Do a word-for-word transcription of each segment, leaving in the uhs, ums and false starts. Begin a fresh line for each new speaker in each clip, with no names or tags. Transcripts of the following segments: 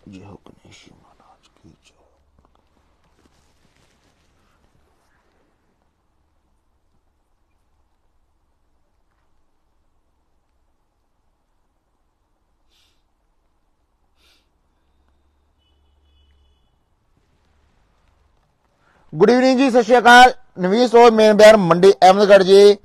जय हो गणेश महाराज की जय। गुड इवनिंग जी, सत श्री अकाल। नवीन स्टोर मेन बाजार मंडी अहमदगढ़ जी।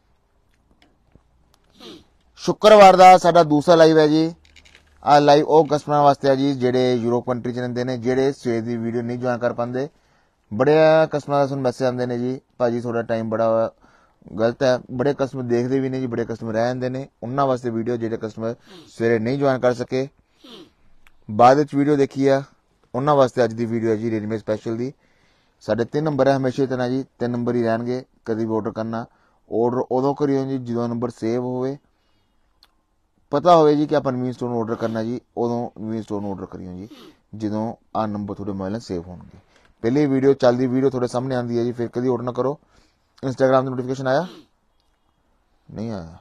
शुक्रवार का साडा दूसरा लाइव है जी। आ लाइव वो कस्टमर वास्ते है जी जेडे यूरोप कंट्री च रहिंदे ने, जेडे सवेर दी वीडियो नहीं ज्वाइन कर पाते। बड़े कस्टमर का मैसेज आते हैं जी, भाजी थोड़ा टाइम बड़ा गलत है। बड़े कस्टमर देखते भी नहीं जी, बड़े कस्टमर रह जाते हैं। उन्होंने वास्ते वीडियो जेडे कस्टमर सवेरे नहीं ज्वाइन कर सके, बाद वीडियो देखी है, उन्होंने वास्ते अज की वीडियो है जी रेडीमेड स्पैशल दी। साढ़े तीन नंबर है हमेशा ही तरह जी, तीन नंबर ही रहने। कभी भी ऑर्डर करना, ऑर्डर उदों करियो जी जो नंबर सेव होवे, पता हो जी कि आप नवीन स्टोर ऑर्डर करना जी, उदों नवीन स्टोर ऑर्डर करियो जी जो आ नंबर थोड़े मोबाइल सेव होंगे। पहली वीडियो चलती वीडियो थोड़े सामने आती है जी, फिर कभी ऑर्डर ना करो। इंस्टाग्राम का नोटिफिकेशन आया नहीं आया?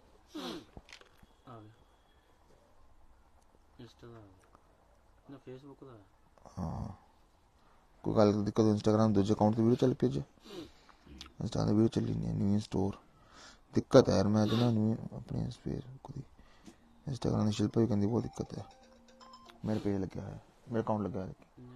हाँ कोई गल दिक्कत इंस्टाग्राम दूजे अकाउंट की वीडियो चल पी जी, इंस्टाग्राम वीडियो चली नहीं है। न्यू स्टोर दिक्कत है यार, मैं जो ना न्यू अपने फिर खुद इंस्टाग्राम की शिल्पा भी कहती बहुत दिक्कत है। मेरे पेज लगे है, मेरे अकाउंट लगे है।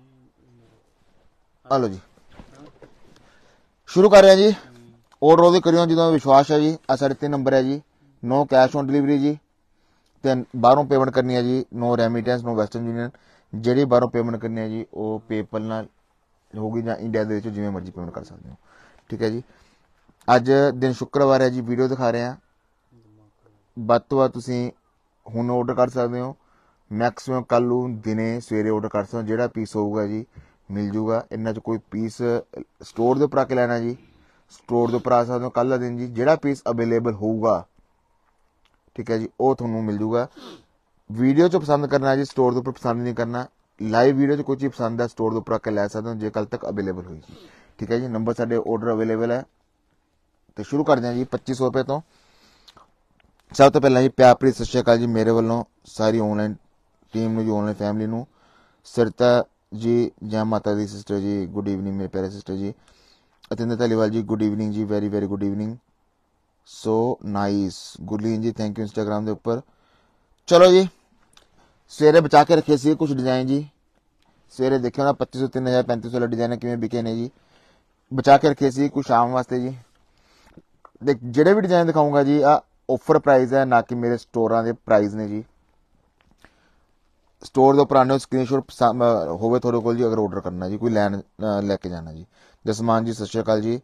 हेलो जी, शुरू कर रहे हैं जी। ऑर्डर ਉਹਦੇ करियो जो विश्वास है जी। आ साढ़े तीन नंबर है जी। नो कैश ऑन डिलीवरी जी, ਤੇ ਬਾਹਰੋਂ पेमेंट करनी है जी। No remittance, no Western Union. ਜਿਹੜੀ ਬਾਹਰੋਂ पेमेंट करनी है जी ਉਹ पेपल ਨਾਲ ਹੋਗੀ ਜਾਂ ਇੰਡੀਆ ਦੇ ਵਿੱਚ ਜਿਵੇਂ ਮਰਜ਼ੀ पेमेंट कर सकते हो। ठीक है जी। ਅੱਜ ਦਿਨ ਸ਼ੁੱਕਰਵਾਰ है जी। वीडियो दिखा रहे हैं, ਵੱਧ ਤੋਂ ਵੱਧ ਤੁਸੀਂ ਹੁਣ ऑर्डर कर सकते हो। मैक्सिमम कल ਨੂੰ ਦਿਨੇ ਸਵੇਰੇ ऑर्डर कर सकते हो। ਜਿਹੜਾ पीस ਹੋਊਗਾ जी मिल जूगा। इन्ना च कोई पीस स्टोर के उपर आके लैना जी, स्टोर के उपर आ सकते हो कल का दिन जी। ਜਿਹੜਾ पीस अवेलेबल होगा ठीक है जी वो थोनों मिल जूगा। वीडियो च पसंद करना जी, स्टोर के उपर पसंद नहीं करना। लाइव वीडियो च कोई चीज़ पसंद है स्टोर के उपर आके लै सकते हो जे कल तक अवेलेबल हुई जी। ठीक है जी। नंबर साढ़े ऑर्डर अवेलेबल है तो शुरू करते हैं जी पच्ची सौ रुपये तो। सब तो पहला जी प्यार भरी सत श्री अकाल जी मेरे वालों सारी ऑनलाइन टीम में जी, ऑनलाइन फैमिली नूं। सरिता जी जय माता दी सिस्टर जी, गुड इवनिंग मेरे प्यारे सिस्टर जी। अतिंदर धालीवाल जी गुड इवनिंग जी, very very good evening, so nice. Gurleen ji thank you Instagram के उपर। चलो जी सवेरे बचा के रखे सी कुछ डिजाइन जी, सवेरे देखे ना पच्ची सौ तीन हज़ार पैंतीस सौ डिजाइन किमें बिके ने जी, बचा के रखे सी कुछ शाम वास्ते जी। देख जेडे भी डिजाइन दिखाऊंगा जी आ ऑफर प्राइस है, ना कि मेरे स्टोर के प्राइस ने जी। स्टोर के उपर आने स्क्रीनशॉट होवे थोड़े को जी, अगर ऑर्डर करना जी कोई लैन लैके जाना जी। जसमान जी सत श्री अकाल जी,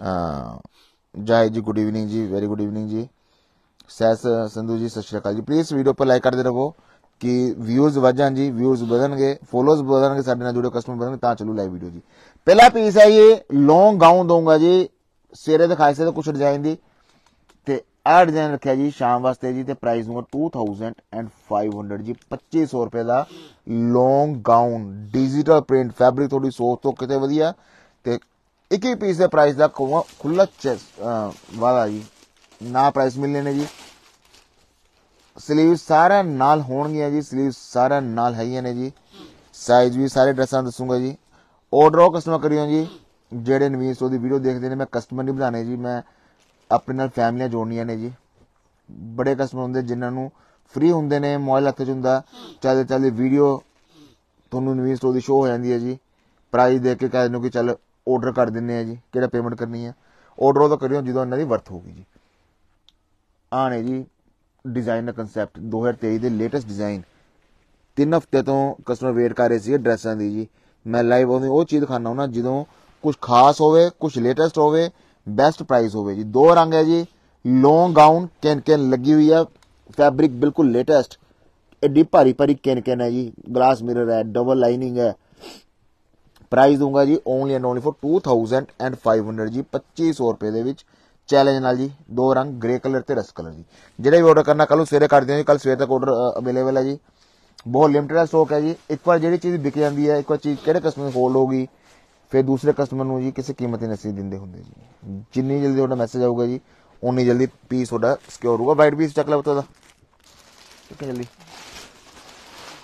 जय जी गुड इवनिंग जी, वेरी गुड इवनिंग जी। सैस संधू जी सत श्री अकाल जी। प्लीज़ वीडियो पर लाइक करते रहो कि व्यूज बढ़ जान जी, व्यूज बढ़नगे, फॉलोअर्स बढ़नगे, साडे नाल जुड़े कस्टमर बढ़नगे तां चलू लाइव वीडियो जी। पहला पीस है ये लॉन्ग गाउन दूंगा जी, सवेरे दिखाए से कुछ डिजाइन दी ते आ डिजाइन रखा जी शाम वास्ते जी। ते प्राइस दूंगा two thousand and five hundred जी। पच्ची सौ रुपए का long gown digital print fabric थोड़ी सोच तो कितने वधिया ते एक ही पीस के प्राइस का खुला चेस्ट वाला जी ना प्राइस मिलने ने जी। स्लीव सारा नाल होणगियां जी, स्लीव सारा नाल है ने जी। साइज भी सारे ड्रेसा दसूंगा जी। ऑर्डर हो कस्टमर करियो जी जेडे नवीन स्टोर की वीडियो देखते हैं। मैं कस्टमर नहीं बनाने जी, मैं अपने नाल फैमिलियां जोड़नियां ने जी। बड़े कस्टमर होंगे जिन्होंने फ्री होंगे ने, मोबाइल हथ च हुंदा, चलते चलते वीडियो थोनों नवीन स्टोर की शो हो जाती है जी। प्राइस देख के कह दें कि चल ऑर्डर कर दें जी, कि पेमेंट करनी है। ऑर्डर उदों करियो जो इन्हों की वर्थ होगी जी। आने जी डिजाइन का कंसैप्ट दो हज़ार तेईस के लेटेस्ट डिजाइन तीन हफ्ते तो कस्टमर वेट कर रहे थे ड्रेसा की जी। मैं लाइव वो चीज़ दिखाना ना जो कुछ खास होवे, कुछ लेटेस्ट होवे, बेस्ट प्राइस होवे जी। दो रंग है जी, लॉन्ग गाउन कैन कैन लगी हुई है, फैब्रिक बिल्कुल लेटेस्ट, एडी भारी भारी कैन कैन है जी, ग्लास मिरर है, डबल लाइनिंग है। प्राइस दूंगा जी only and only for two thousand and five hundred जी। पच्ची सौ रुपए के चैलेंज नाल जी। दो रंग ग्रे कलर ते रस्ट कलर जी। जेडे भी ऑर्डर करना कल सवेरे कर दें, कल सवेरे तक ऑर्डर अवेलेबल है जी। बहुत लिमिटेड स्टॉक है जी। एक बार जी चीज़ बिक जाती है, एक बार चीज़ कि कस्टमर होल्ड होगी, फिर दूसरे कस्टमर को जी किसी कीमत ही नसीब देंगे होंगे जी। जिन्नी जल्दी थोड़ा मैसेज आऊगा जी उन्नी जल्दी पीस थोड़ा सिक्योर होगा। वाइट पीस चक लो तो ठीक है जल्दी।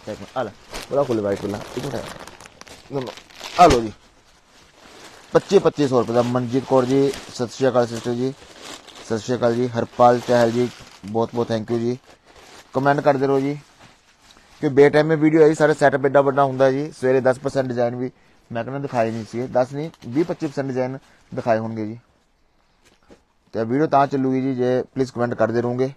एक मिनट आ ला बड़ा खोले वाइट वाला एक मिनट आ लो जी पच्ची पच्ची सौ रुपये का मनजीत कौर जी सत श्री अकाल सिस्टर जी सत श्री अकाल जी हरपाल चहल जी बहुत बहुत थैंक यू जी कमेंट करते रहो जी कि बे टाइम में वीडियो है जी सारे सैटअप एडा बड़ा होंगे जी सवेरे दस परसेंट डिजाइन भी मैं कहना दिखाए नहीं सी दस नहीं भी पच्ची परसेंट डिजाइन दिखाए होंगे जी तो वीडियो तां चलूगी जी जे प्लीज कमेंट करते रहोगे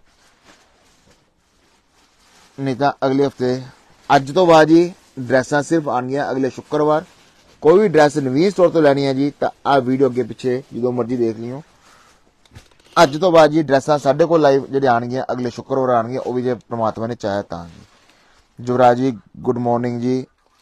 नहीं तो अगले हफ्ते अज तो बाद जी ड्रैसा सिर्फ आनिया अगले शुक्रवार कोई भी ड्रैस नवीन स्टोर तो लैनी है जी तो आ वीडियो अगे पिछे जो मर्जी देख लियो अज तो बाद जी ड्रैसा साढ़े को लाइव जो आनिया अगले शुक्रवार आनिया वह भी जो परमात्मा ने चाहे ता जी युवराज जी गुड मॉर्निंग जी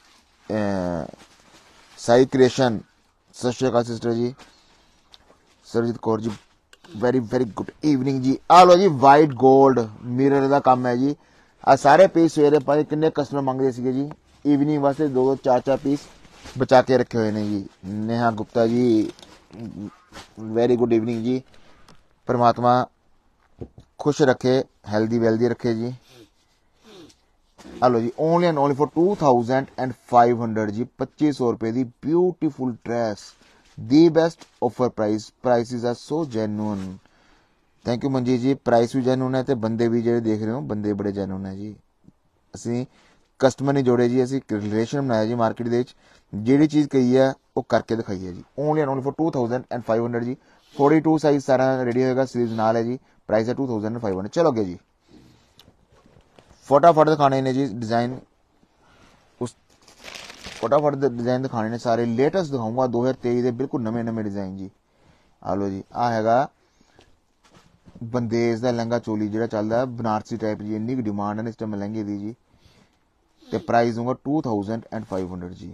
साई क्रिएशन सत श्री अकाल सिस्टर जी Sarjeet Kaur ji very very good evening जी आ लो जी वाइट गोल्ड मिरर का काम है जी आ सारे पीस सवेरे पाए किन्ने कस्टमर मंगते थे जी इवनिंग वास्ते दो दो चार चार पीस बचा के रखे हुए ने जी Neha Gupta ji very good evening जी परमात्मा खुश रखे हेल्दी वेल्दी रखे जी हेलो जी only and only for two thousand and five hundred जी पच्चीस सौ रुपए दी ब्यूटीफुल ड्रेस दी best offer price prices are so genuine thank you Manjeet ji price भी जेन्युइन है ते बंदे भी जो देख रहे हो बंदे बड़े जेन्युइन है जी असी कस्टमर नहीं जोड़े जी असी रिलेशन बनाया जी मार्केट दे जी चीज़ कही है वो करके दिखाई है जी only and only for two thousand and five hundred जी फोर्टी टू साइज सारा रेडी होगा स्लीव्स नाल है जी प्राइस है two thousand and five hundred चलो अगे जी फटाफट दिखाने ने जी डिजाइन उस फटाफट डिजाइन दिखाने ने सारे लेटेस्ट दिखाऊंगा दो हजार तेईस के बिल्कुल नवे नवे डिजाइन जी आ लो जी आ हैगा बंदेज का लहंगा चोली जो चलता है बनारसी टाइप जी इन्नी डिमांड है इस टाइम लहंगे दी जी ते प्राइस दूंगा two thousand and five hundred जी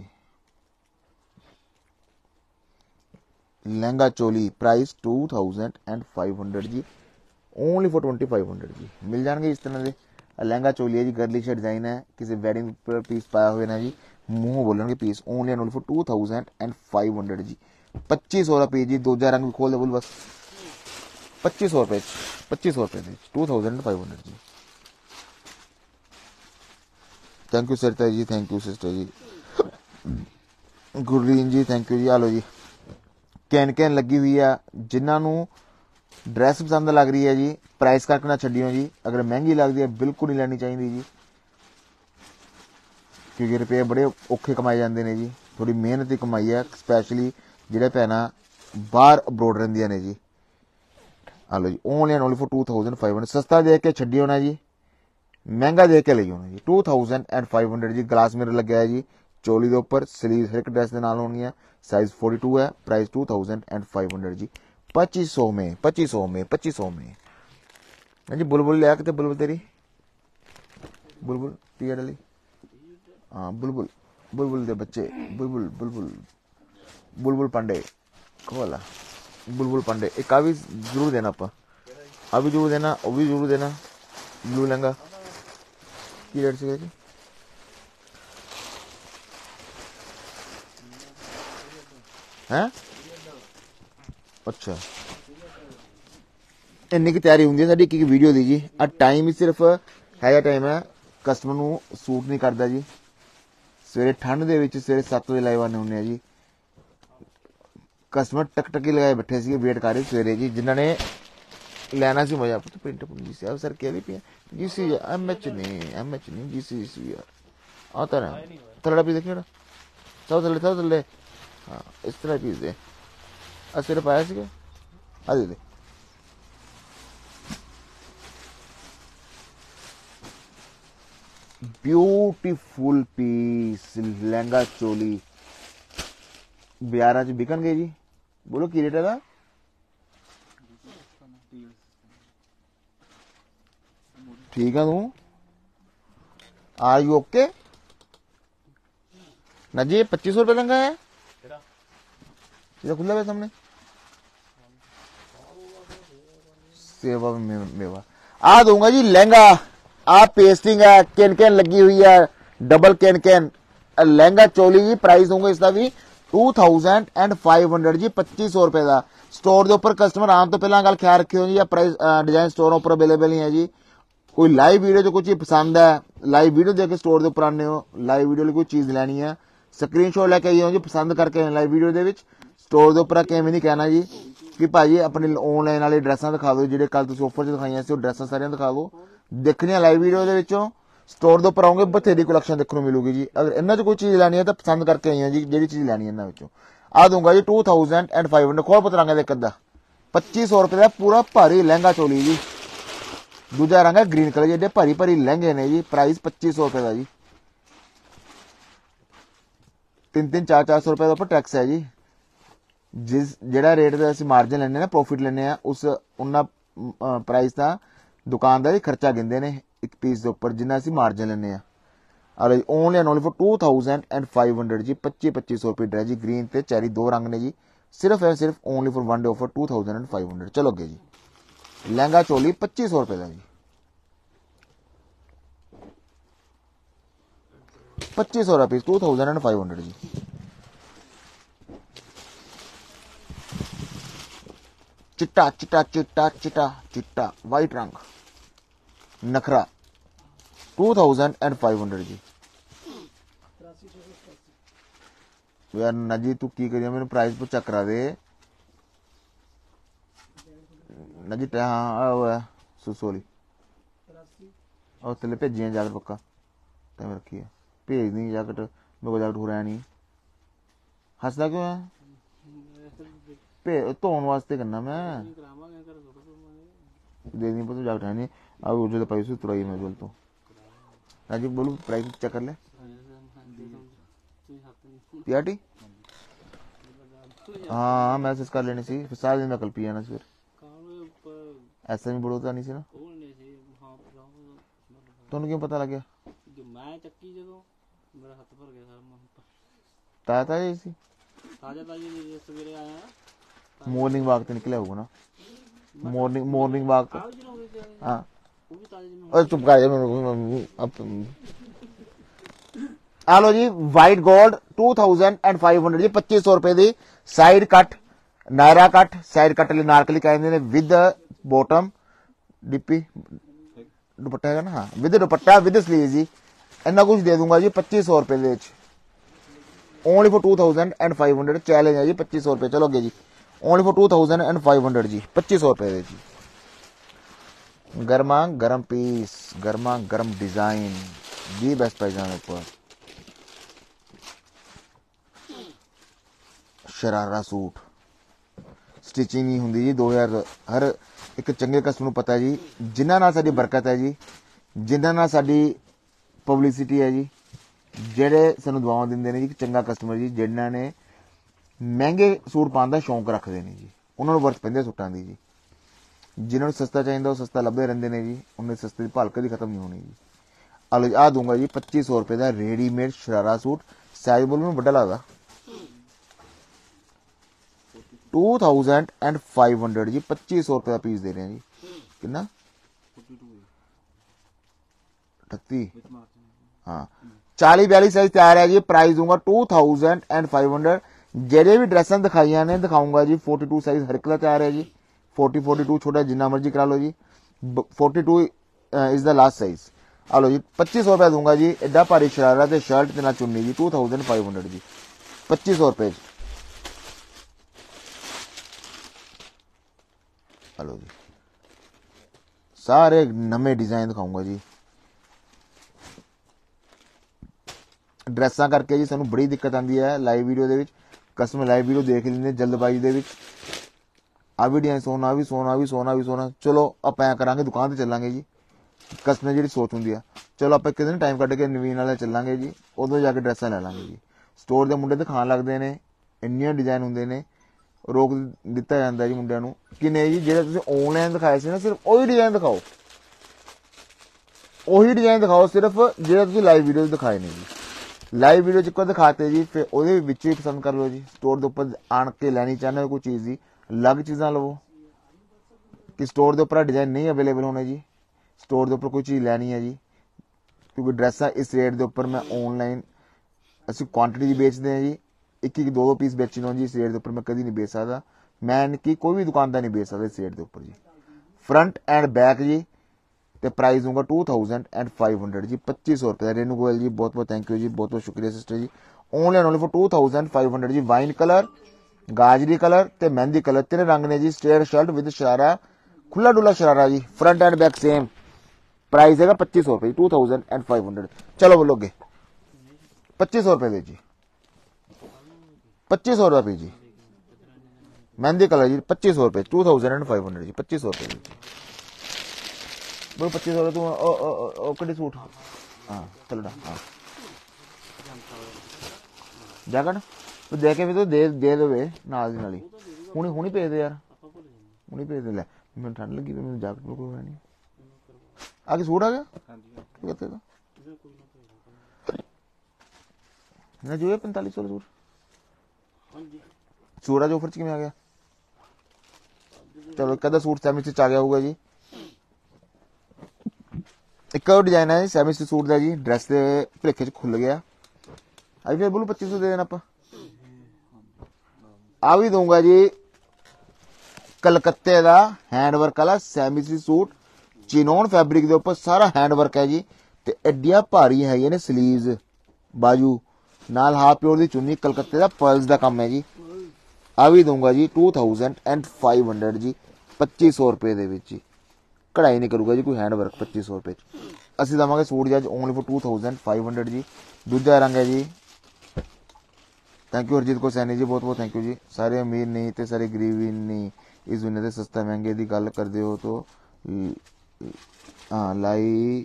lehenga choli price two thousand and five hundred जी only for twenty five hundred जी मिल जाएंगे इस तरह के लहंगा चोली है जी गर्लिश डिजाइन है किसी वेडिंग पर पीस पाया हुआ ना जी मुंह बोलेंगे piece only and only for two thousand and five hundred जी पच्चीस सौ रुपये जी दूजा रंग भी खोल दे बोल बस पच्चीस सौ रुपये पच्चीस सौ रुपये two thousand and five hundred जी thank you Sarita ji thank you sister जी गुरलीन जी थैंक यू जी आ लो जी कैन कैन लगी हुई है जिन्होंने ड्रैस पसंद लग रही है जी प्राइस करके ना छड्डियो जी अगर महंगी लगती है बिल्कुल नहीं लेनी चाहिए जी क्योंकि रुपये बड़े औखे कमाए जाते हैं जी थोड़ी मेहनत की कमाई है स्पैशली जो भैन बाहर अब्रोड रहिंदियां ने जी आ लो जी only and only for two thousand five hundred सस्ता दे के छड्डियो ना जी महंगा दे के लियो ना जी two thousand and five hundred जी ग्लास मिरर लगे है जी चोली के उपर स्लीव हर एक ड्रेस के नाल होनी है साइज फोर्टी टू है price two thousand and five hundred जी पच्चीस सौ में पच्चीस सौ में पच्चीस सौ में जी बुलबुल लिया कितने बुलबुल तेरी बुलबुल टी डाली हाँ बुलबुल बुलबुल दे बच्चे बुलबुल बुलबुल बुलबुल पांडे खोला बुलबुल पांडे एक आ भी जरूर देना आप आ भी जरूर देना वो भी जरूर देना ब्लू लहंगा की रेट से हैं अच्छा इन्नी की तैयारी होंगी साड़ी की वीडियो दी जी आ टाइम ही सिर्फ है टाइम है कस्टमर नू सूट नहीं करता जी सवेरे ठंड के सवेरे सत्त बजे लाइव आने होंगे जी कस्टमर टक टकी लगाए बैठे थे वेट कर रहे सवेरे जी जिन्होंने लेना सी मजा तो प्रिंट जी सी सर कह रही जी सी एम एच नहीं एम एच नहीं जी सी जी सी यार आता ना थल्ला पीस देखिए सब थले सब थले हाँ इस तरह पीस दे सवेरे पाया सी आ दे दे ब्यूटीफुल पीस लहंगा चोली ब्यारा च बिकन गए जी बोलो की रेट है ठीक है तू आर यू ओके ना जी पच्चीस सौ रुपये लहंगा है खुला है सामने सेवा में मेवा आ दूंगा जी लहंगा आ पेस्टिंग है कैन कैन लगी हुई है double cancan lehenga choli जी प्राइस दूंगा इसका भी two thousand and five hundred जी पच्चीस सौ रुपए का स्टोर के उपर कस्टमर आने तो पहला गल ख्याल रखियो जी प्राइस डिजाइन स्टोर पर अवेलेबल नहीं है जी कोई लाइव वीडियो जो कोई चीज पसंद है, लाइव वीडियो देख के स्टोर के उपर आने हो, लाइव वीडियो लिए कोई चीज लैनी है, स्क्रीनशॉट लैके आई हो जी, पसंद करके लाइव वीडियो के स्टोर के उपर आके एवं नहीं कहना जी कि भाजी अपने ऑनलाइन वाले ड्रैसां दिखा दो, जो कल तुम ऑफर च दिखाई सी ड्रैसां सारियां दिखा दो। देखनी लाइव वीडियो के विचों स्टोर के उपर आओगे बथेरी कलैक्शन देखने को मिलूगी जी। अगर इन्हों च कोई चीज लैनी है तो पसंद करके आई हो जी, जी चीज लैनी है इन्होंने आ दूंगा जी two thousand and five hundred खोल पत रंग एक अद्धा पच्ची सौ रुपए का पूरा भारी लहंगा चोली जी। दूजा रंग है ग्रीन कलर जी, एडे भारी भारी लहंगे ने जी, प्राइस पच्ची सौ रुपए का जी। तीन तीन चार चार सौ रुपए का उपर टैक्स है जी। जिस जेड़ा रेट का असं मार्जिन लेने ना प्रॉफिट लेने उस उन्ना प्राइस का दुकानदार खर्चा गिनते हैं एक पीस के उपर जिन्ना असं मार्जिन लेने। अरे only and only for two thousand and five hundred जी, पच्ची पच्ची सौ रुपये ड्रेस जी। ग्रीन ते चैरी दो रंग ने जी, सिर्फ एंड सिर्फ only for one day offer two thousand and five hundred. चलो अगे जी, लहंगा चोली पच्ची सौ रुपए का जी, पच्ची सौ रुपये two thousand and five hundred जी। चिट्टा चिट्टा चिट्टा चिट्टा चिट्टा वाइट रंग नखरा two thousand and five hundred जी। यार नजी तू की करिए मेरे प्राइस पर चेक करा दे नजी। हाँ सुसोली और थले भेजी जैकेट पक्का तैमें रखी है, भेज दी जैकेट, मेरे को जैकेट हो रहा नहीं। हंसदा क्यों है? भे धोन वास्ते करना मैं दे दी पता जैकेट है नहीं। अब उजल पाई उसे तुराई मैं उजल तो राजी बोलू प्राइस चेक कर ले पीआरटी। हाँ मैं इस कर लेनी सी, फिर सारे दिन मैं कल पी आना फिर ऐसा भी बड़ोता नहीं सी ना। तुम क्यों पता लग गया?
मैं ਚੱਕੀ ਜਦੋਂ ਮੇਰਾ ਹੱਥ ਭਰ ਗਿਆ ਸਾਰਾ
ਤਾਜ਼ਾ ਤਾਜ਼ਾ ਸੀ,
ਤਾਜ਼ਾ ਤਾਜ਼ਾ ਜੇ ਸਵੇਰੇ ਆਇਆ
मॉर्निंग वॉक तो निकले होगा ना, मॉर्निंग मॉर्निंग वॉक तो हाँ
ਉਹ ਵੀ ਤਾਜ਼ੇ ਜਿਵੇਂ
और चुप कर अब आ लो जी white gold two thousand and five hundred जी, पच्चीस सौ रुपए दी side cut Naira cut side cut लिए नारकली कहते हैं विद बॉटम डिप्पी दुपट्टा है ना, हाँ विद दुपट्टा विद स्लीव जी। इन्ना कुछ दे दूंगा जी पच्चीस सौ रुपए दे only for two thousand and five hundred challenge है जी पच्चीस सौ रुपए। चलो अगे जी only for two thousand and five hundred जी, पच्चीस सौ रुपए दे जी। गर्मा गर्म पीस गर्मा गर्म डिजाइन जी बेस्ट प्राइस ऊपर शरारा सूट स्टिचिंग नहीं होंगी जी दो हज़ार हर एक चंगे कस्टमर को पता है जी, जिन्हां नाल साडी बरकत है जी, जिन्हां नाल साडी पब्लिसिटी है जी, जेड़े सानू दुआवां दिंदे ने जी चंगा कस्टमर जी, जिन्हां ने महंगे सूट पाउण दा शौक रखते हैं जी, उन्हां नूं वर्त पैंदे सूटां दी जी। जिन्हां नूं सस्ता चाहिए वो सस्ता लभदे रहिंदे ने जी, उन्हें सस्ते दी भाल कदी खत्म नहीं होनी जी। आ लो आ दूंगा जी पच्ची सौ रुपए का रेडीमेड शरारा सूट, साइज बोलो मैं बड़ा लगदा two thousand and five hundred जी, पच्चीस सौ रुपए का पीस दे रहे हैं जी। कितना अठत्ती हाँ चाली बयाली साइज तैयार है जी। प्राइस दूंगा two thousand and five hundred. जेडे भी ड्रेसा दिखाई ने दिखाऊंगा जी फोर्टी टू साइज हर एक का तैयार है जी, फोर्टी फोर्टी टू छोटा जिन्ना मर्जी करा लो जी, forty two is the last size. आ लो जी पच्चीस सौ रुपया दूंगा जी, एडा भारी शरारा ते शर्ट ते ना चुन्नी जी, टू थाउजेंड फाइव हंड्रेड जी, पच्चीस सौ रुपए। हेलो जी सारे नवे डिजाइन दिखाऊंगा जी। ड्रेसा करके जी सानू बड़ी दिक्कत आती है लाइव वीडियो दे विच, कस्टमर लाइव वीडियो देख लेंगे जल्दबाजी दे विच, आ भी डिजाइन सोना भी सोना भी सोना भी सोना। चलो आप ऐ करांगे दुकान ते चलांगे जी, कस्टमर जी सोच होंगी है चलो आप कितने टाइम कट के नवीन वाले चलांगे जी, उदों जाके ड्रेसा लै लांगे जी। स्टोर के मुंडे दिखाण लगते हैं, इन्ने डिजाइन होंगे ने, रोक दिता जाता जी मुंडिया नूं कि नहीं जी जेड़ा तुसीं ऑनलाइन दिखाए सी ना सिर्फ वही डिजाइन दिखाओ, वही डिजाइन दिखाओ सिर्फ जेड़ा तुसीं लाइव वीडियो दिखाए ने जी। लाइव वीडियो च दिखाते जी फिर ਉਹਦੇ ਵਿੱਚ ही पसंद कर लो जी। स्टोर के उपर आन के लैनी चाहते हो कोई चीज़ जी अलग चीज़ा लवो कि स्टोर के उपर डिजाइन नहीं अवेलेबल होने जी, स्टोर के उपर कोई चीज़ लैनी है जी, क्योंकि ड्रेसा इस रेट के उपर मैं ऑनलाइन असं क्वांटिटी बेचते हैं जी, एक एक दो दो पीस बेचने हो जी, इस रेट के उपर मैं कभी नहीं बेच सकता, मैं कि कोई भी दुकानदार नहीं बेच सकता इस रेट के उपर जी। फ्रंट एंड बैक जी ਤੇ ਪ੍ਰਾਈਸ ਦੂੰਗਾ टू थाउजेंड फाइव हंड्रेड जी, पच्चीस सौ रुपये। रेनू गोयल जी बहुत बहुत थैंक यू जी, बहुत बहुत शुक्रिया सिस्टर जी। Only and only for two thousand five hundred जी। वाइन कलर, गाजरी कलर ते मेहंदी कलर तीन रंग ने जी। स्ट्रेट शर्ट विद शरारा, खुला डुला शरारा जी, front and back same. Price है पच्चीस सौ रुपये, two thousand and five hundred. चलो बोलोगे पच्चीस सौ रुपये जी, पच्चीस सौ रुपये जी। मेहंदी कलर जी पच्चीस सौ रुपये, two thousand and five hundred जी, पच्चीस सौ रुपये जी। बोलो पच्चीस सौ तू कड़ी सूट। हाँ चलो हाँ जैकेट तू दे के भी तो दे दे दे नाल दी नाल ही हुणी हुणी भेज दे यार, हुणी भेज दे। लै मैनूं ठंड लगी मैनूं जैकेट कोई है नहीं। आगे सूट आ गया कितने का ना जो है पैंतालीस सौ सूट सूट आज ऑफर च किवें आ गया। चलो कदा सूट सैमी स्टिच आ गया होगा जी। एक और डिजाइन है सैमी स्टिच सूट का जी, ड्रेस के भुलेखे च खुल गया। अभी फिर बोलो पच्चीस सौ दे देना आप। आ भी दूंगा जी कलकत्ते का हैंडवर्क वाला semi stitch suit, chinon fabric के उपर सारा हैंडवर्क है जी। ते एडिया भारी है ने स्लीव्स, बाजू नाल हाफ प्योर की चुन्नी, कलकत्ते का पर्ल्स का काम है जी। आ भी दूंगा जी two thousand and five hundred जी, पच्चीस सौ रुपये दे विच जी। कढ़ाई नहीं करूगा जी कोई हैंडवर्क, पच्चीस सौ रुपये असं देवांगे सूट जी अज only for two thousand five hundred जी। दूजा रंग है जी। थैंक यू हरजीत को सैनी जी, बहुत बहुत थैंक यू जी। सारे अमीर नहीं तो सारे गरीब भी नहीं, इस दुनिया से सस्ता महंगे की गल करते हो तो हाँ लाई।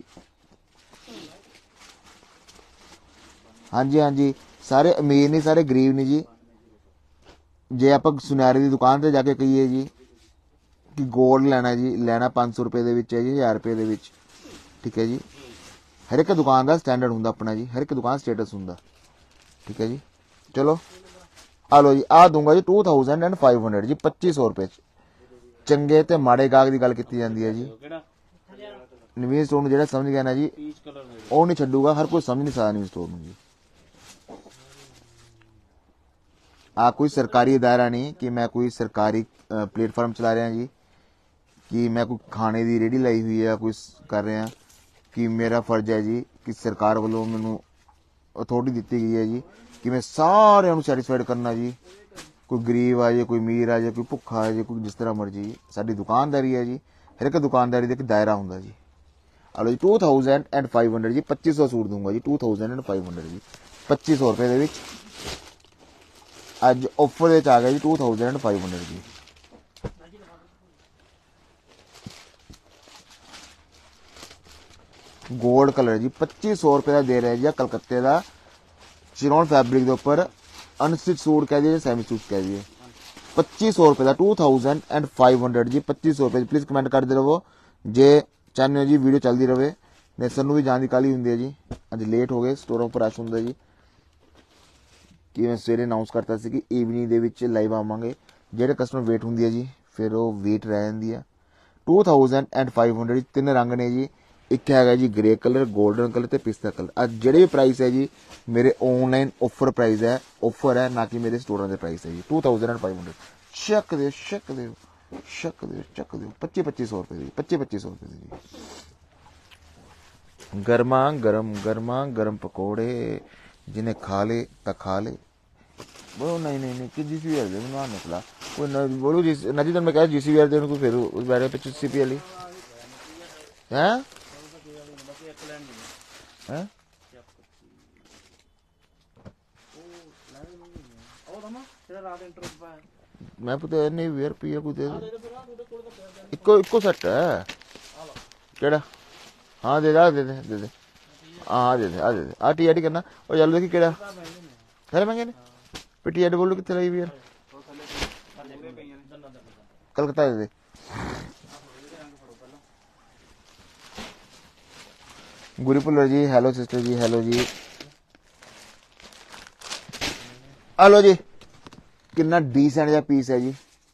हाँ जी हाँ जी, सारे अमीर नहीं सारे गरीब नहीं जी। जे आप सुनहरे की दुकान पर जाके कहिए जी कि गोल्ड लेना जी, लेना पाँच सौ रुपये है जी, हज़ार रुपये के, ठीक है जी। हर एक दुकान का स्टैंडर्ड होंगे अपना जी, हर एक दुकान स्टेटस होंगे, ठीक है जी। चलो आ लो जी, आ दूंगा जी two thousand and five hundred जी, पच्चीस सौ रुपये चंगे ते माड़े गाहक की गल की जाती है जी। नवीन स्टोर जो समझ गया ना जी वो नहीं छड्डूगा, हर कोई समझ नहीं सकता नवीन स्टोर जी। आ कोई सरकारी दायरा नहीं कि मैं कोई सरकारी प्लेटफॉर्म चला रहा जी, कि मैं कोई खाने की रेहड़ी लाई हुई है कोई कर रहा कि मेरा फर्ज है जी कि सरकार वालों मैनू अथॉरिटी दी गई है जी कि मैं सारे सैटिस्फाइड करना जी। कोई गरीब आ जाए, कोई अमीर आ जाए, कोई भुखा आ जाए, कोई जिस तरह मर्जी। साडी दुकानदारी है जी, हर एक दुकानदारी का एक दायरा होंगे जी। आलो जी two thousand and five hundred जी, पच्चीस सौ सूट दूंगा जी, two thousand and five hundred जी, पच्चीस सौ रुपये के अज ऑफर आ गया जी two thousand and five hundred जी। गोल्ड कलर जी पच्चीस सौ रुपये का दे रहे जी, कलकत्ते का चिनोन फैब्रिक के उपर अनस्टिच सूट कह दिए, सैमी सूट कह दिए, पच्चीस सौ रुपये का two thousand and five hundred जी, पच्चीस सौ रुपये। प्लीज़ कमेंट करते रहो जे चाहते हो जी वीडियो चलती रहे, नहीं सानू भी जान की काली होंगी है जी। अज लेट हो गए, स्टोरों पर रश होंगे जी कि मैं सवेरे अनाउंस करता सी कि ईवनिंग के लाइव आवांगे, जेडे कस्टमर वेट होंगी है जी फिर वो वेट रह जाती है। Two thousand and five hundred तीन रंग ने जी, एक है जी ग्रे कलर, गोल्डन कलर ते पिस्ता कलर। अज जेडे भी प्राइस है जी मेरे ऑनलाइन ऑफर प्राइस है, ऑफर है ना कि मेरे स्टोर के प्राइस है जी। Two thousand and five hundred शक दो शक दो शक दो चक दो पच्ची पच्ची सौ रुपये दी, पच्ची पच्ची सौ रुपये दी। गर्मा गर्म गर्मा गर्म पकौड़े जिन्हें खा ले तो खा ले। बोलो नहीं नहीं नहीं कि जी सी वी आर दे मैं निकला कोई न, बोलो जी नजी तो मैं कह जी सी वी आर देने को फिर उस बारे पे सी पी वाली हैं हैं मैं पता नहीं वेयर पी है कोई दे इको इको सेट है केड़ा। हाँ दे दे दे दे दे दे हाँ दे दे आ दे दे आ टी एड करना और चलो देखी केड़ा खैर महंगे ने पे टी एड बोलो कितने लगी भी यार कलकत्ता दे दे। गुरुपुलर जी हेलो सिस्टर जी, हेलो जी, हेलो जी। कितना डीसेंट जा पीस है जी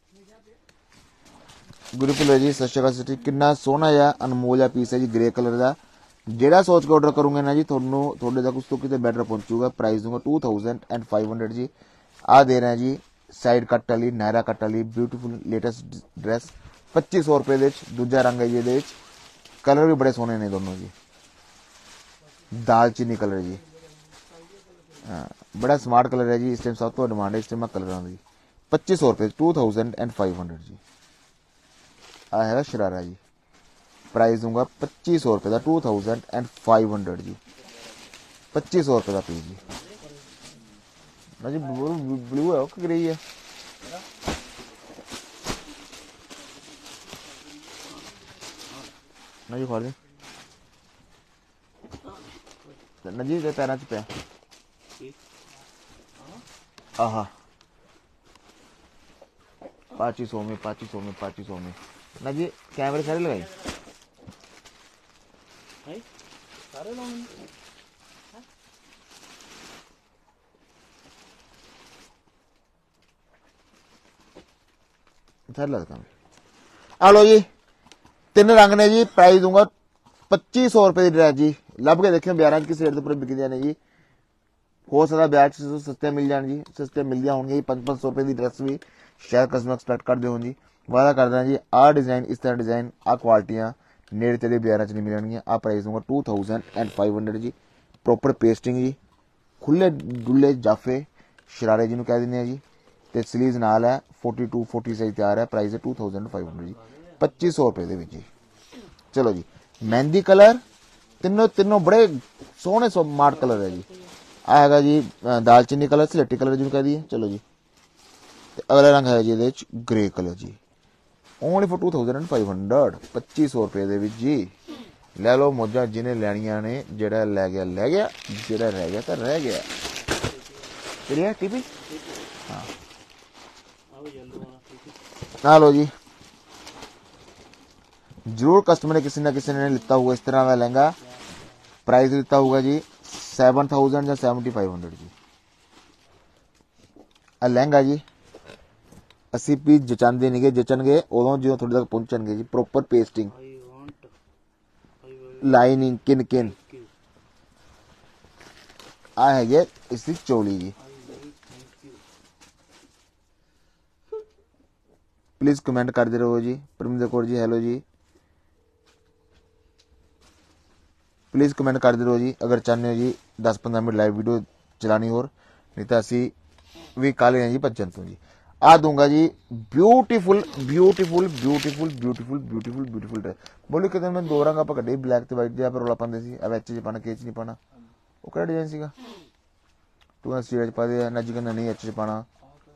गुरुपुलर जी, सत श्री अकाल सिस्टर। कितना सोहना जा अनमोल जा पीस है जी, ग्रे कलर का। जेड़ा सोच के ऑर्डर करूंगे ना जी थोनू थोड़े तक उस तो कितने बेटर पहुंचूगा। प्राइस दूंगा two thousand and five hundred जी। आ दे रहे हैं जी साइड कट वाली नायरा कट वाली ब्यूटीफुल लेटेस्ट ड्रेस पच्चीस सौ रुपये। दूजा रंग है जी, कलर भी बड़े सोहने ने दोनों जी, दालचीनी कलर जी। हाँ, बड़ा स्मार्ट कलर है जी, इस टाइम सब तो डिमांड है इस टाइम कलर की। पच्चीस सौ रुपये two thousand and five hundred जी। आ है शरारा जी, प्राइस दूंगा पच्चीस सौ रुपये का, two thousand and five hundred जी, पच्चीस सौ रुपये का पीस जी। ना जी ब्लू है कि ग्रे है? ना जी खोल ना जी पैर च पे आहा पाची सौ में पाची सौ में पाची सौ में ना जी कैमरे सारे लगाई
सारे लाउंगे
सारे लगता आ लो जी, तीन रंग ने जी, प्राइस दूंगा पच्ची सौ रुपए की ड्रेस जी। लभ के देखियो ब्याह किस रेट पर बिकदियां ने जी, हो सकता ब्याह सस्ते मिल जान जी, सस्ते मिल जाएंगे जी। पांच पांच सौ रुपए की ड्रेस भी शायद कस्टमर एक्सपेक्ट करते हो जी। वादा कर देना जी, आ डिजाइन इस तरह डिजाइन आ क्वालिटियां नेड़े तेरे ब्याह च नहीं मिलणगियां। आ प्राइस दूंगा two thousand and five hundred जी। प्रॉपर पेस्टिंग जी, खुले डुले जाफे शरारे जिन्होंने कह दें जी, तो स्लीव नाल है फोर्टी टू फोर्टी साइज तैयार है। प्राइस है टू थाउजेंड फाइव हंड्रेड जी, पच्ची सौ रुपए दे विच जी। चलो जी, मेहंदी कलर तीनों तीनों बड़े सोहने स्मार्ट कलर है जी। आ हैगा जी दालचीनी कलर, सलेटी कलर जिन्होंने कह दिए। चलो जी, अगला रंग है जी ग्रे कलर जी, only for two thousand and five hundred, पच्ची सौ रुपए दे विच जी। लै लो मौजा जिन्हें लैनिया ने, जेड़ा लै गया लै गया, जेड़ा रह गया तो रह गया। चलिए टीपी हाँ आ लो जी, जरूर कस्टमर ने किसी ना किसी ने लिता होगा इस तरह का लहंगा। प्राइस लिता होगा जी सैवन थाउजेंड या सैवनटी फाइव हंड्रेड जी। आ लहंगा जी अस्सी पीस जचाते नहीं गए, जचनगे उदों जो थोड़े तक पहुंचनगे जी। प्रॉपर पेस्टिंग लाइनिंग किन किन आ है इसकी चोली जी। प्लीज कमेंट करते रहो जी। परमिंदर कौर जी हेलो जी, प्लीज कमेंट करते रहो जी अगर चाहते हो जी दस पंद्रह मिनट लाइव वीडियो चलानी होर, नहीं तो असी भी काले हैं जी भजन तो जी। आ दूंगा जी beautiful beautiful beautiful beautiful beautiful beautiful dress. बोलो कितने मैं दो रंग आप कटे ब्लैक तो वाइट जो रौला पाते एच च पाना के च नहीं पाना, वो कड़ा डिजाइन सीगा तू स्टेज पा दे ना जी कहना नहीं एच च पाना।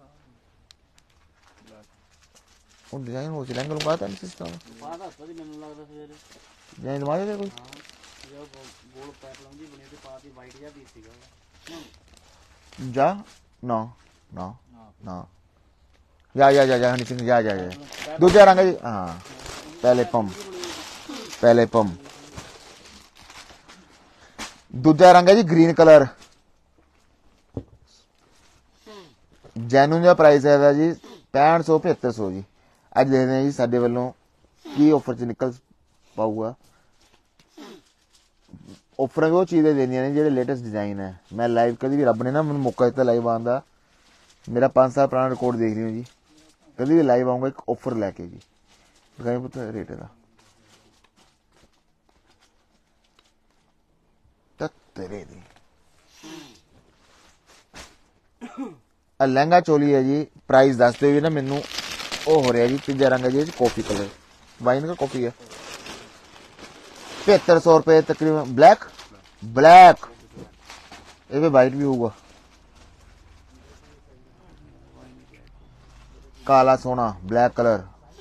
ਉਹ ਡਿਜ਼ਾਈਨ ਹੋ ਚਲਾਂਗੇ ਨੂੰ ਬਾਤ ਨਹੀਂ ਸਿਸਟਮ
ਬਾਤ ਹੱਥ ਦੀ ਮੈਨੂੰ ਲੱਗਦਾ ਸਵੇਰੇ
ਡਿਜ਼ਾਈਨ ਦਵਾ ਦੇ ਕੋਈ
ਜੋ ਗੋਲ ਪੈਪ ਲਾਉਂਦੀ ਬਣੀ ਤੇ ਪਾਤੀ ਵਾਈਟ ਜਿਹਾ ਪੀਸ ਸੀਗਾ
ਜਾ ਨਾ ਨਾ ਨਾ ਜਾ ਜਾ ਜਾ ਜਾ ਹਨੀ ਸਿੰਘ ਜਾ ਜਾ ਜਾ ਦੂਜਾ ਰੰਗ ਜੀ ਹਾਂ ਪਹਿਲੇ ਪੰਮ ਪਹਿਲੇ ਪੰਮ ਦੂਜਾ ਰੰਗ ਹੈ ਜੀ ਗ੍ਰੀਨ ਕਲਰ। ਜੈਨੂਨ ਦਾ ਪ੍ਰਾइस है जी पैंठ सौ पचहत्तर सौ जी। अज देखते हैं जी साडे वालों की ऑफर च निकल पाऊगा। ऑफर भी वो चीज़ें देनिया ने जो लेटेस्ट डिजाइन है। मैं लाइव कभी भी रब ने ना मैं मौका दिता लाइव आने का, मेरा पाँच साल पुराना रिकॉर्ड देख रही हूँ जी। कभी भी लाइव आऊँगा एक ऑफर लैके जी, दिखाई पुत्र रेट का तेरे दी लहंगा चोली है जी। प्राइस दसते हुए ना मैनू वो हो रहा जी तीजा रंग है जी कॉफी कलर वाइन का कॉफी है पचहत्तर सौ रुपये तकरीबन। ब्लैक ब्लैक ये वाइट भी होगा काला सोना ब्लैक कलर।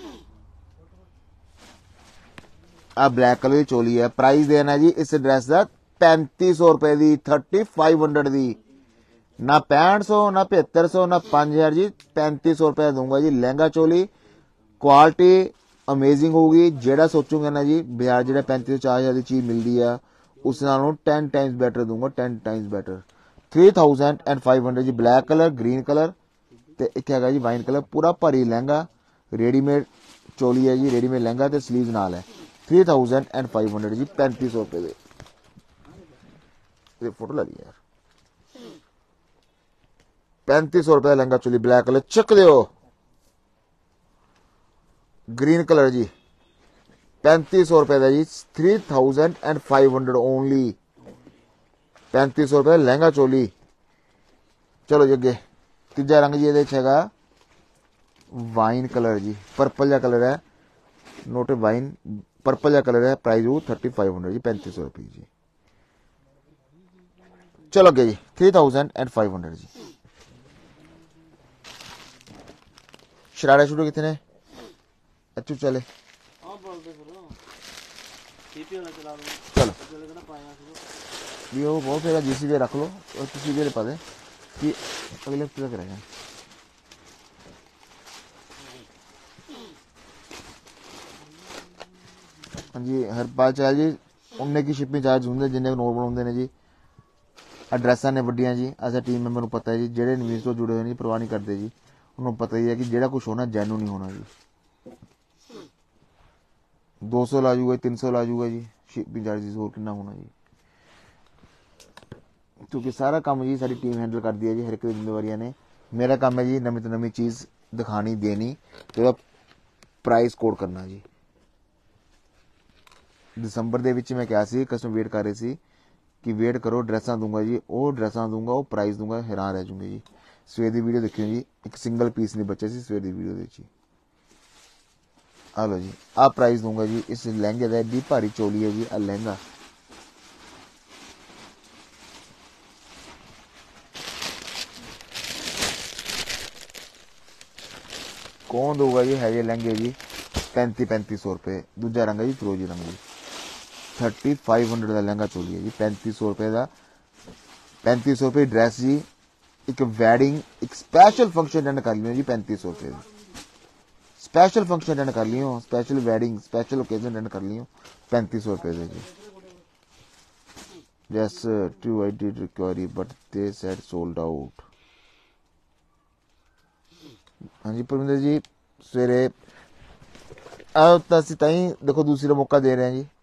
आ ब्लैक कलर की चोली है। प्राइस देना जी इस ड्रेस का पैंती सौ रुपए की थर्टी फाइव हंड्रेड की ना पैंठ सौ ना पचहत्तर सौ ना पांच हजार जी पैंती सौ रुपया दूंगा जी। लहंगा चोली क्वालिटी अमेजिंग होगी। जेड़ा सोचूंगा ना जी बाजार जो पैंती सौ चार हजार की चीज मिलती है उस नालों टेन टाइम्स बैटर दूंगा, ten times better. Three thousand and five hundred जी। ब्लैक कलर ग्रीन कलर ते एक है जी वाइन कलर। पूरा भारी लहंगा रेडीमेड चोली है जी, रेडीमेड लहंगा ते स्लीव नाल है। Three thousand and five hundred जी पैंती सौ रुपए दे फोटो ला ली यार। पैंती सौ रुपए लहंगा चोली ब्लैक कलर चक दो। ग्रीन कलर जी पैंती सौ रुपए का जी, three thousand and five hundred only. पैंती सौ रुपए लहंगा चोली। चलो जी अगे तीजा रंग जी ये वाइन कलर जी, परपल जहा कलर है, नोट वाइन परपल जहा कलर है। प्राइस वो थर्टी फाइव हंड्रेड जी, पैंती सौ रुपये जी। चलो अगे जी three thousand and five hundred जी। शरारे शुरू कितने ने अच्छू चले
हाँ बोलते फिर सीपी वाला चला दो
चलो
चले ना पाया फिर
भी वो बहुत सारा जीसी भी रख लो और किसी भी पा दे कि अगले हफ्ते तक रहेगा। हाँ जी हरपाल चाल जी उन्ने की शिपिंग चार्ज होंगे जिन्ने नॉर्मल होंगे ने जी। एड्रैसा ने वड्डियां जी असा टीम मैंबर को पता है जी, जेडे न्यूज़ तो जुड़े हुए नहीं परवाह नहीं करते जी, उन्होंने पता ही है कि जेड़ा कुछ होना जैनू नहीं होना जी। दो सौ ला जूगा तीन सौ ला जूगा जी, शिपिंग चार्जिस और कितना होना जी, क्योंकि सारा काम जी सारी टीम हैंडल कर दिया जी, हर एक जिम्मेवारियां ने। मेरा काम है जी नवी तो नवी चीज़ दिखानी देनी तो प्राइस कोड करना जी। दसंबर ਦੇ ਵਿੱਚ मैं क्या सी कस्टमर वेट कर रहे सी कि वेट करो ड्रेसा दूंगा जी, वो ड्रेसा दूंगा वो प्राइस दूंगा, हैरान रह जूंगे जी। सवेर की वीडियो देखियो जी, एक सिंगल पीस नहीं बचे सी सवेर की वीडियो जी। आ लो जी आ प्राइस दूंगा जी इस लहंगे का, एडी भारी चोली है जी। आ लहंगा कौन दूंगा जी, है ये लहंगे जी पैंती पैंती सौ रुपये। दूजा रंग है जी फिरोजी रंग जी, थर्टी फाइव हंड्रेड का लहंगा चोली है जी, पैंती सौ रुपये का। पैंती सौ रुपये ड्रैस जी, एक वैडिंग एक स्पैशल फंक्शन अटेंड कर लियो जी, पैंती सौ रुपये स्पैशल फंक्शन अटेंड कर लियो, special wedding special occasion attend कर लियो, पैंती सौ रुपये जी। Yes too I did enquiry but they said sold out. हाँ जी परमिंदर जी सवेरे ताई देखो दूसरा मौका दे रहे हैं जी,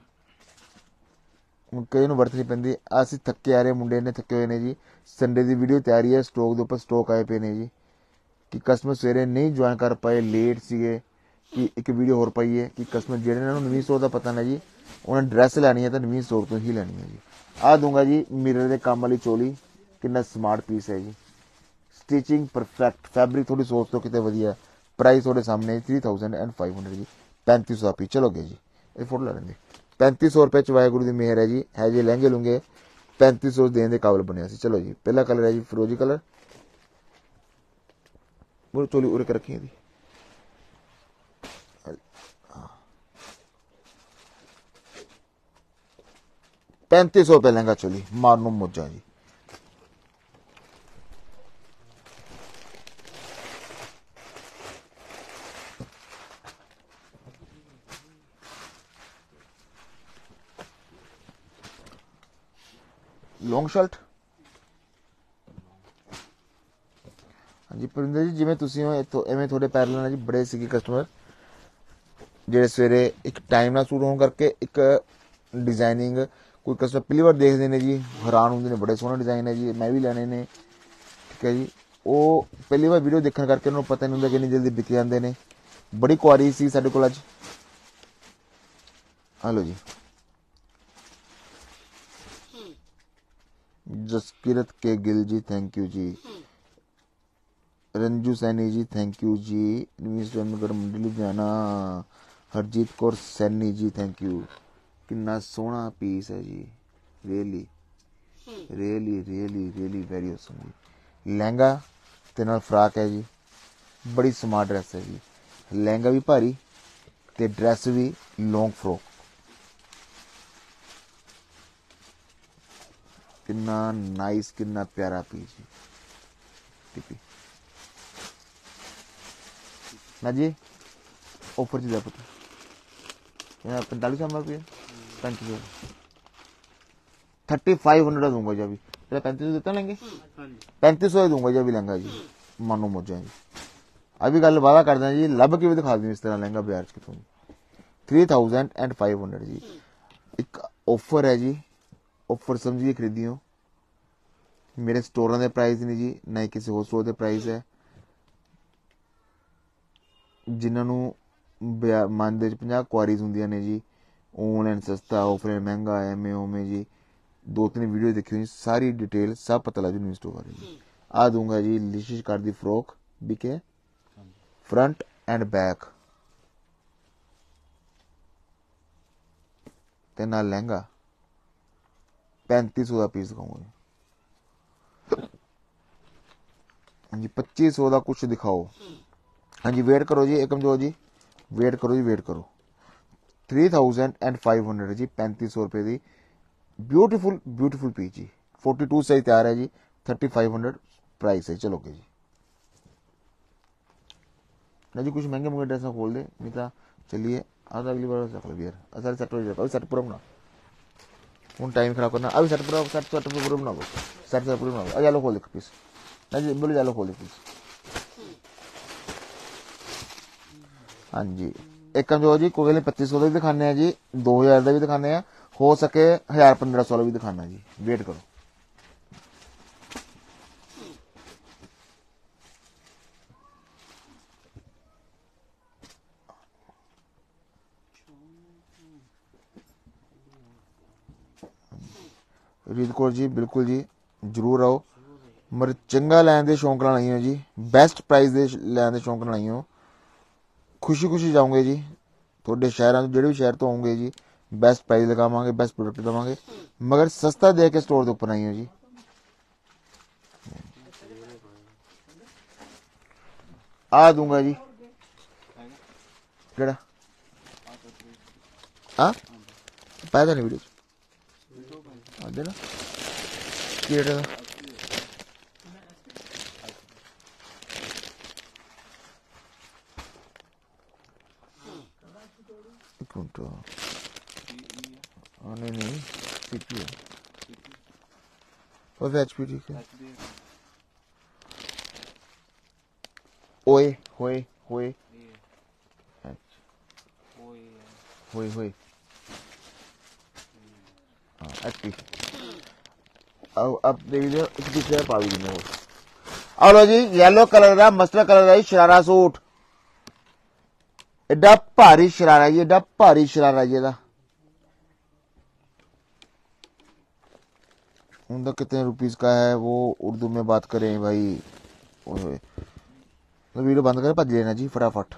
ਹੁਣ ਕਈ ਨੂੰ ਵਰਤ ਨਹੀਂ ਪੈਂਦੀ। ਅਸੀਂ ਥੱਕੇ ਆ ਰਹੇ ਮੁੰਡੇ ਨੇ ਥੱਕੇ ਹੋਏ ਨੇ ਜੀ, ਸੰਡੇ ਦੀ ਵੀਡੀਓ ਤਿਆਰੀ ਹੈ, ਸਟੋਕ ਦੇ ਉੱਪਰ ਸਟੋਕ ਆਏ ਪਏ ਨੇ ਜੀ ਕਿ ਕਸਟਮਰ ਸਵੇਰੇ ਨਹੀਂ ਜੁਆਇਨ ਕਰ ਪਾਏ, ਲੇਟ ਸੀਗੇ ਕਿ ਇੱਕ ਵੀਡੀਓ ਹੋਰ ਪਾਈ ਹੈ ਕਿ ਕਸਟਮਰ ਜਿਹੜੇ ਇਹਨਾਂ ਨੂੰ ਨਵੀਂ ਸਟੋਰ ਦਾ ਪਤਾ ਨਾ ਜੀ ਉਹਨਾਂ ਨੇ ਡਰੈਸ ਲੈਣੀ ਹੈ ਤਾਂ ਨਵੀਂ ਸਟੋਰ ਤੋਂ ਹੀ ਲੈਣੀ ਹੈ ਜੀ। ਆਹ ਦੂੰਗਾ ਜੀ ਮਿਰਰ ਦੇ ਕੰਮ ਵਾਲੀ ਚੋਲੀ, ਕਿੰਨਾ ਸਮਾਰਟ ਪੀਸ ਹੈ ਜੀ, ਸਟਿਚਿੰਗ ਪਰਫੈਕਟ, ਫੈਬਰਿਕ ਥੋੜੀ ਸੋਚ ਤੋਂ ਕਿਤੇ ਵਧੀਆ, ਪ੍ਰਾਈਸ ਤੁਹਾਡੇ ਸਾਹਮਣੇ three thousand and five hundred जी, पैंती सौ पी। चलोगे जी ये फोटो ला लेंगे। पैंती सौ रुपये च वाहेगुरु की मेहर है जी, है जी लहंगे लुंगे पैंती सौ देने के काबिल बनया सी। चलो जी पहला कलर है जी फिरोजी कलर, वो चोली उरे कर रखी है जी, पैंती सौ रुपये लहंगा चोली मारनो मोजा जी। लॉन्ग शर्ट हाँ जी परिंदर जी जिमें तुसी हो इवें थोड़े पैरल जी बड़े सी कस्टमर जेडे सवेरे एक टाइम ना सूट होने करके एक डिजाइनिंग कोई कस्टमर पहली बार देखते हैं जी, हैरान होंगे ने, बड़े सोहने डिजाइन है जी, मैं भी लेने ने ठीक है जी। वो पहली बार वीडियो देखने करके उन्होंने पता नहीं होंगे कि जल्दी बिक जाते हैं। बड़ी क्वारी सी साडे कोल अज। हेलो जी Jaskirat K Gill ji thank you जी, रंजू सैनी जी थैंक यू जी, नगर मंडी लुधियाना हरजीत कौर सैनी जी थैंक यू। कितना सोहना पीस है जी, really really really really very awesome जी। लहंगा ते नाल फ्राक है जी, बड़ी स्मार्ट ड्रेस है जी, लहंगा भी भारी ते ड्रेस भी लॉन्ग फ्रॉक, कितना नाइस कितना प्यारा पीस जी। टिपी ना जी ऑफर जी पता पैंतालीस सौ रुपये पैंतीस सौ थर्टी फाइव हंड्रेड दूंगा जी। अभी तेरा पैंतीस सौ देता लेंगे, पैंतीस सौ ही दूंगा जी अभी लहंगा जी, मानो मोजा जी। अभी गल वादा कर दें जी, लब के भी दिखा दूँ इस तरह लहंगा बाजार कितों three thousand and five hundred जी। एक ऑफर है जी, ऑफर समझिए खरीदियो, मेरे स्टोर के प्राइस नहीं जी, ना ही किसी होर स्टोर के प्राइस है। जिन्होंने ਬਿਆ- ਮਨ ਦੇ ਵਿੱਚ ਪੰਜਾਹ ਕੁਆਰੀਜ਼ ਹੁੰਦੀਆਂ ਨੇ ਜੀ। ਔਨਲਾਈਨ ਸਸਤਾ, ਆਫਲਾਈਨ ਮਹਿੰਗਾ, ਐਵੇਂ ਉਵੇਂ ਜੀ। ਦੋ ਤਿੰਨ ਵੀਡੀਓ देखी हुई, सारी डिटेल सब पता लग न्यूज स्टोर बारे जी। आ दूंगा जी लिशिश कार दी फ्रॉक बिके फ्रंट एंड बैक ते नाल लहंगा पैंती सौ का पीस दिखाऊंगा हाँ जी। पच्ची सौ का कुछ दिखाओ हाँ जी। वेट करो जी एकम जो जी, वेट करो जी, वेट करो। Three thousand and five hundred जी, पैंती सौ रुपये की ब्यूटीफुल ब्यूटीफुल पीस जी। फोर्टी टू साइज तैयार है जी, थर्टी फाइव हंड्रेड प्राइस है। चलो के जी ना जी, कुछ महंगे महंगे ड्रेस खोल दे नहीं तो चलिए आज अगली बार रख लो यार। सारे सेट हो जाएगा, सेट पूरा बना हूँ, टाइम खराब करना। अभी सेट पूरा सेट सेट पूरा बना दो, सेट सेट पूरा बना दो। जालो खोल दे पीस ना जी, बोलो जालो खोल दे पीस। हाँ जी। एक जो जी कोई गल पच्ची सौ का भी दिखाने हैं जी, दो हज़ार का भी दिखाने हैं, हो सके हज़ार पंद्रह सौ का भी दिखाना जी। वेट करो। रीत कौर जी बिल्कुल जी, जरूर आओ। मगर चंगा लैन के शौक नाल आई हो जी, बेस्ट प्राइस दे लैन के शौक नाल आई हो। खुशी खुशी जाओगे जी, थोड़े शहर जो भी शहर तो आऊँगे जी, बेस्ट प्राइस लगावे, बेस्ट प्रोडक्ट देवांगे, मगर सस्ता दे के स्टोर के उपर आई हो जी। आ दूंगा जी केड़ा हाँ पाया नहीं वीडियो आदे ना केड़ा एक मिनट हाँ नहीं नहीं सीपी है और एचपी ठीक है। ओए होए होए होए होए हाँ एचपी। अब अब देख लीजिए इसकी शेयर पा दी मैं। और लो जी येलो कलर का मस्टर्ड कलर का शरारा सूट, एडा भारी शरारा जी, एडा भारी शरारा जी। एदा उनका कितने रुपीस का है वो उर्दू में बात करें भाई। ओए तो वीडियो बंद कर भज लेना जी फटाफट।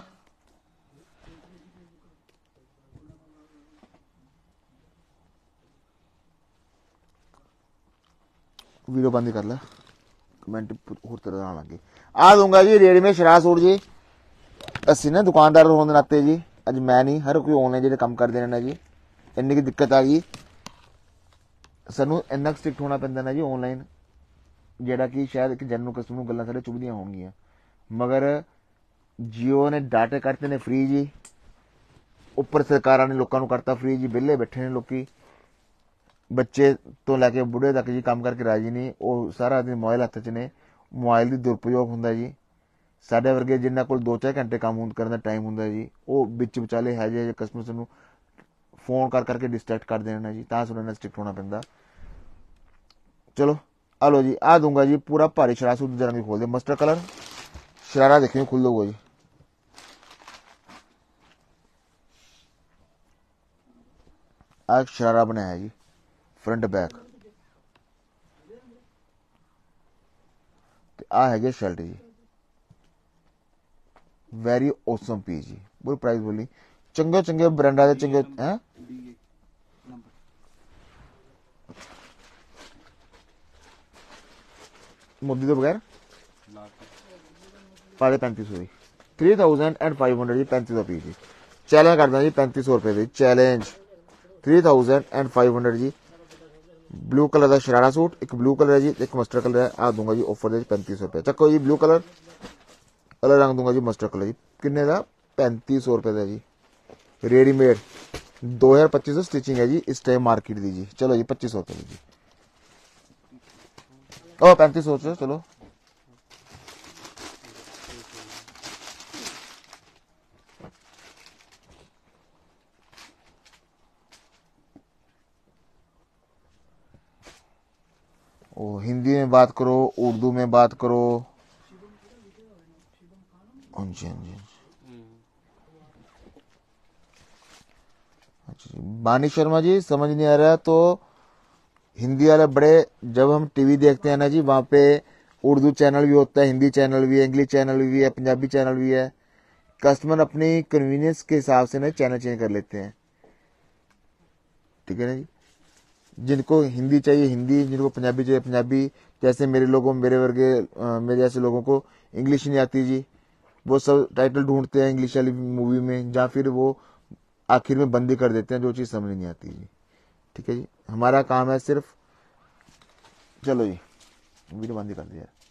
वीडियो बंद ही कर ले, कमेंट होर तरह आने लगे। आ दूंगा जी रेडीमेड शरारा सूट जी। असी ना दुकानदार होने के नाते जी, अज मैं नहीं हर कोई ऑनलाइन जो काम करते हैं जी, इन्नी की दिक्कत आ गई सानू इन्ना स्ट्रिक्ट होना पैंदा ना जी ऑनलाइन, जेड़ा कि शायद एक जनरल कस्टमर गल्लां सारे चुभदियां होणगियां, मगर जियो ने डाटे करते ने फ्री जी, उपर सरकारां ने लोकां नूं करता फ्री जी। विहले बैठे ने लोकी, बच्चे तो लैके बुढ़े तक जी काम करके राजी नहीं, वो सारा दिन मोबाइल हत्थ च ने, मोबाइल दी दुरुपयोग हुंदा जी। साडे वर्गे जिन्हां कोल दो चार घंटे काम करने का टाइम हुंदा जी, वो बिच विचाले है जे कस्टमर नूं फोन कर करके डिस्ट्रैक्ट कर देना जी, तां सुनना स्ट्रिक्ट होना पैंदा। चलो आ लो जी, आ दूंगा जी पूरा भारी शरारा सूट जरा भी खोल दे, मस्टर्ड कलर शरारा देखिए खुल दोगे जी। आ शरारा बनाया है जी, फ्रंट बैक, आ है जी शर्ट जी, वेरी ऑसम पीस जी। बोल प्राइस बोली चंगे चंगे ब्रांडा दे चंगे हैं मोदी तो बगैर साढ़े पैंती सौ की three thousand and five hundred जी, पैंती सौ पीस जी। चैलेंज करदा जी पैंती सौ रुपए की challenge, three thousand and five hundred जी। ब्लू कलर का शरारा सूट, एक ब्लू कलर है जी, एक मस्टर्ड कलर है। आ दूंगा जी ऑफर दे पैंती सौ रुपये। चक्को जी ब्लू कलर, कलर रंग दूंगा जी मस्टर्ड कलर जी। किन्ने का पैंती सौ रुपये का जी, रेडीमेड दो हजार पच्चीस सौ स्टिचिंग है जी इस टाइम मार्केट दी जी। चलो जी पच्चीस सौ रुपये जी, ओ पैंतीस सौ चलो। ओ हिंदी में बात करो, उर्दू में बात करो। हाँ जी हाँ जी अच्छा जी, बानी शर्मा जी समझ नहीं आ रहा तो हिंदी वाले बड़े, जब हम टीवी देखते हैं ना जी, वहां पे उर्दू चैनल भी होता है, हिंदी चैनल भी है, इंग्लिश चैनल भी है, पंजाबी चैनल भी है। कस्टमर अपनी कन्वीनियंस के हिसाब से ना चैनल चेंज कर लेते हैं, ठीक है ना जी। जिनको हिंदी चाहिए हिंदी, जिनको पंजाबी चाहिए पंजाबी। जैसे मेरे लोगों मेरे वर्गे अ, मेरे जैसे लोगों को इंग्लिश नहीं आती जी, वो सब टाइटल ढूंढते हैं इंग्लिश वाली मूवी में, या फिर वो आखिर में बंदी कर देते हैं, जो चीज़ समझ नहीं आती जी, ठीक है जी। हमारा काम है सिर्फ, चलो जी वीडियो बंद ही कर दिया।